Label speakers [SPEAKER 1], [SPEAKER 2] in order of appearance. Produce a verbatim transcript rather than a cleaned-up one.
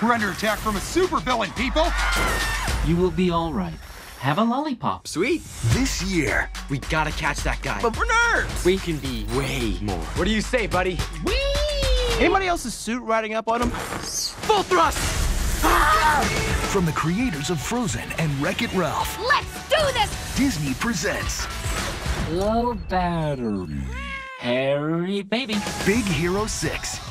[SPEAKER 1] We're under attack from a supervillain, people!
[SPEAKER 2] You will be all right. Have a lollipop.
[SPEAKER 3] Sweet.
[SPEAKER 4] This year,
[SPEAKER 3] We gotta catch that guy.
[SPEAKER 4] but we're nerds!
[SPEAKER 3] We can be way more. What do you say, buddy?
[SPEAKER 4] Whee!
[SPEAKER 3] Anybody else's suit riding up on him? Full thrust!
[SPEAKER 4] From the creators of Frozen and Wreck-It Ralph,
[SPEAKER 5] Let's do this!
[SPEAKER 4] Disney presents
[SPEAKER 2] Low battery. Harry, baby.
[SPEAKER 4] Big Hero six.